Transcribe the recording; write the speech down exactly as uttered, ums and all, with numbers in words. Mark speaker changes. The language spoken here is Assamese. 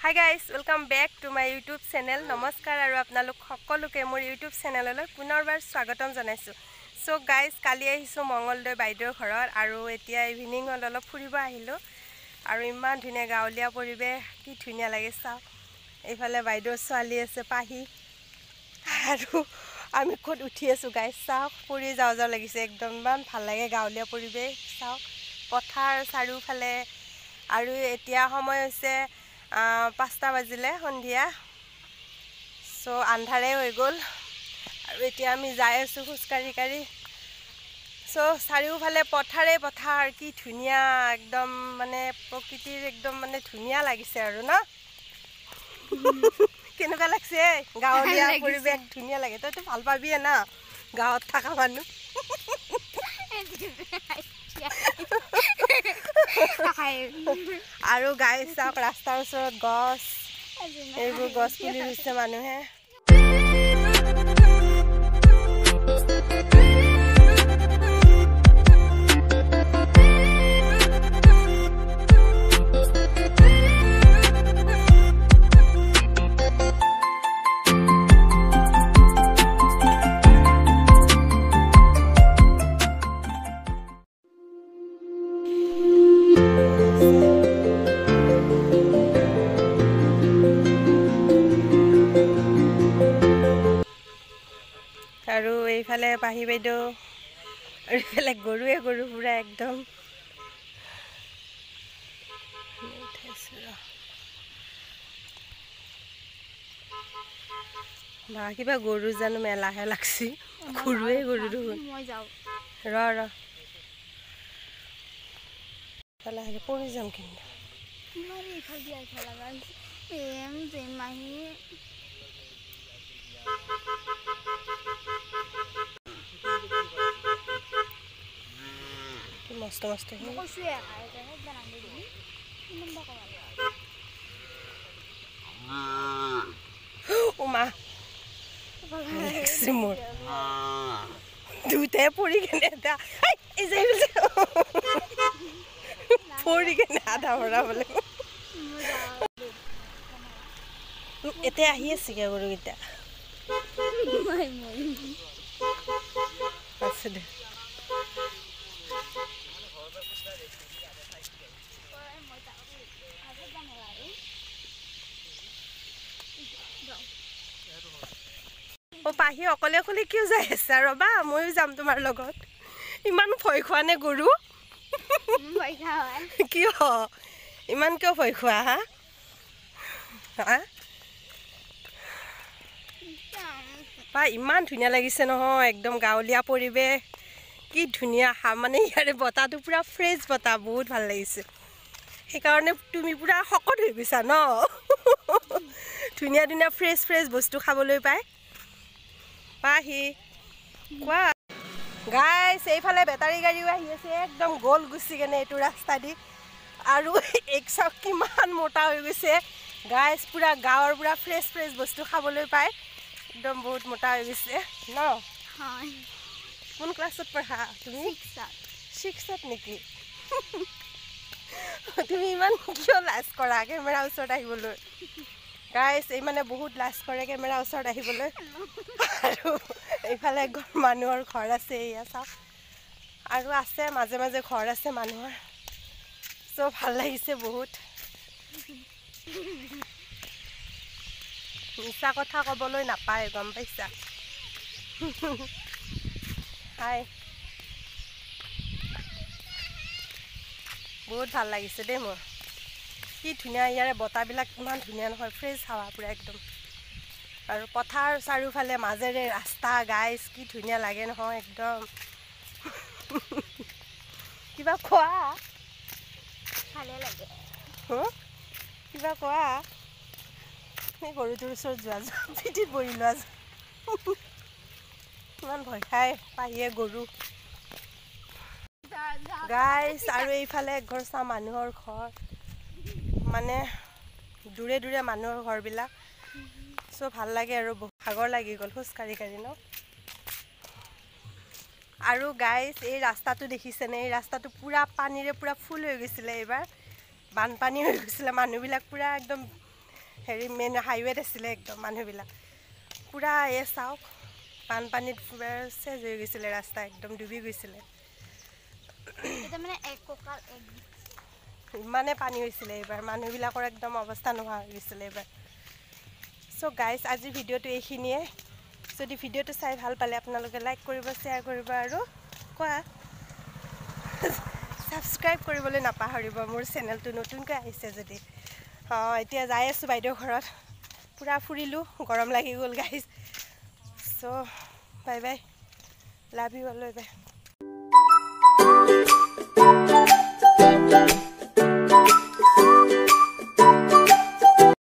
Speaker 1: Hi guys, welcome back to my YouTube channel. Namaskar aru apnalok সকলোকে মোৰ YouTube channelলৈ পুনৰবাৰ স্বাগতম জনাইছো. So guys, কালি আহিছো মঙ্গলদৈ বাইদেউৰ ঘৰত আৰু এতিয়া ইভিনিং অলপ ফুৰিব আহিলো আৰু ইমান ধুনীয়া গাঁৱলীয়া পৰিবেশ কি ধুনীয়া লাগে চাও. এইফালে বাইদেউৰ ছোৱালী আছে পাহি আৰু আমি ক'ত উঠি আছো গাইস চাও. ফুৰি যাও যাও লাগিছে একদম ইমান ভাল লাগে গাঁৱলীয়া পৰিবেশ চাও. পথাৰ চাৰিওফালে আৰু এতিয়া সময় হৈছে পাঁচটা বাজিলে সন্ধিয়া. সো আন্ধাৰে হৈ গ'ল আৰু এতিয়া আমি যাই আছো খুচকাৰি কাৰি. সো চাৰিওফালে পথাৰে পথাৰ কি ধুনীয়া একদম মানে প্ৰকৃতিৰ একদম মানে ধুনীয়া লাগিছে আৰু না. কেনেকুৱা লাগছে গাঁৱলীয়া পৰিবেশ ধুনীয়া লাগে. তইতো ভাল পাবিয়ে না গাঁৱত থকা মানুহ. আৰু গাইছ চাওক ৰাস্তাৰ ওচৰত গছ এইবোৰ গছ পুলি ৰুইছে মানুহে. আৰু এইফালে পাহি বাইদেউ আৰু এইফালে গৰুৱে গৰু পুৰা একদম বা কিবা গৰু জানো মেলাহে লাগছি. গৰুৱে গৰু দেখোন. ৰ ৰ লাহে পৰি যাম কিন্তু মস্ত মস্ত মা মোৰ দুটাই পৰি কেনে পৰি কেনে আধা ভৰা বোলে. এতিয়া আহি আছে কে গৰুকেইটা আছে দে. ও পাহি অকলে অকলে কিয় যাই আছে? ৰবা ময়ো যাম তোমাৰ লগত. ইমান ভয় খোৱা নে গৰু? কিয় ইমান কিয় ভয় খোৱা? হা হা পা ইমান ধুনীয়া লাগিছে নহয় একদম গাঁৱলীয়া পৰিৱেশ কি ধুনীয়া. মানে ইয়াৰে বতাহটো পুৰা ফ্ৰেছ বতাহ বহুত ভাল লাগিছে. সেইকাৰণে তুমি পুৰা শকত হৈ গৈছা ন. ধুনীয়া ধুনীয়া ফ্ৰেছ ফ্ৰেছ বস্তু খাবলৈ পায়. পাহি কোৱা গাইছ এইফালে বেটাৰী গাড়ীও আহি আছে একদম গ'ল গুচি কেনে এইটো ৰাস্তা দি. আৰু এক চাওক কিমান মোটা হৈ গৈছে গাইছ. পুৰা গাঁৱৰ পুৰা ফ্ৰেছ ফ্ৰেছ বস্তু খাবলৈ পায় একদম বহুত মোটা হৈ গৈছে ন. কোন ক্লাছত পঢ়া তুমি? ছিক্সত নেকি? তুমি ইমান কিয় লাজ কৰা কেমেৰা ওচৰত আহিবলৈ? গাইছ এই মানে বহুত লাজ কৰে কেমেৰা ওচৰত আহিবলৈ. আৰু এইফালে মানুহৰ ঘৰ আছে এয়া চাওক আৰু আছে মাজে মাজে ঘৰ আছে মানুহৰ. চ' ভাল লাগিছে বহুত. মিছা কথা ক'বলৈ নাপায় গম পাইছা. হাই বহুত ভাল লাগিছে দেই মোৰ. কি ধুনীয়া ইয়াৰে বতাহবিলাক ইমান ধুনীয়া নহয় ফ্ৰেছ হাৱা পুৰা একদম. আৰু পথাৰ চাৰিওফালে মাজেৰে ৰাস্তা গাইছ কি ধুনীয়া লাগে নহয় একদম. কিবা খোৱা ভালে লাগে কিবা কোৱা. এই গৰুটোৰ ওচৰত যোৱা যোৱা পিঠিত বহি লোৱা ইমান ভয় খাই পাহিয়ে গৰু গাইছ. আৰু এইফালে ঘৰ চা মানুহৰ ঘৰ মানে দূৰে দূৰে মানুহৰ ঘৰবিলাক. চ' ভাল লাগে আৰু ভাগৰ লাগি গ'ল খোজকাঢ়ি কাঢ়ি ন. আৰু গাইস এই ৰাস্তাটো দেখিছেনে এই ৰাস্তাটো পুৰা পানীৰে পুৰা ফুল হৈ গৈছিল এবাৰ বানপানী হৈ গৈছিল মানুহবিলাক পুৰা একদম হেৰি মেইন হাইৱেত আছিলে একদম মানুহবিলাক পূৰা এই চাওক বানপানীত চেজ হৈ গৈছিলে ৰাস্তা একদম ডুবি গৈছিলে ইমানে পানী হৈছিলে এইবাৰ মানুহবিলাকৰ একদম অৱস্থা নোহোৱা হৈ গৈছিলে এইবাৰ চ' গাইজ আজিৰ ভিডিঅ'টো এইখিনিয়ে যদি ভিডিঅ'টো চাই ভাল পালে আপোনালোকে লাইক কৰিব শ্বেয়াৰ কৰিব আৰু কোৱা ছাবস্ক্ৰাইব কৰিবলৈ নাপাহৰিব মোৰ চেনেলটো নতুনকৈ আহিছে যদি অঁ এতিয়া যাই আছোঁ বাইদেউ ঘৰত পূৰা ফুৰিলোঁ গৰম লাগি গ'ল guys so' bye bye love you all bye by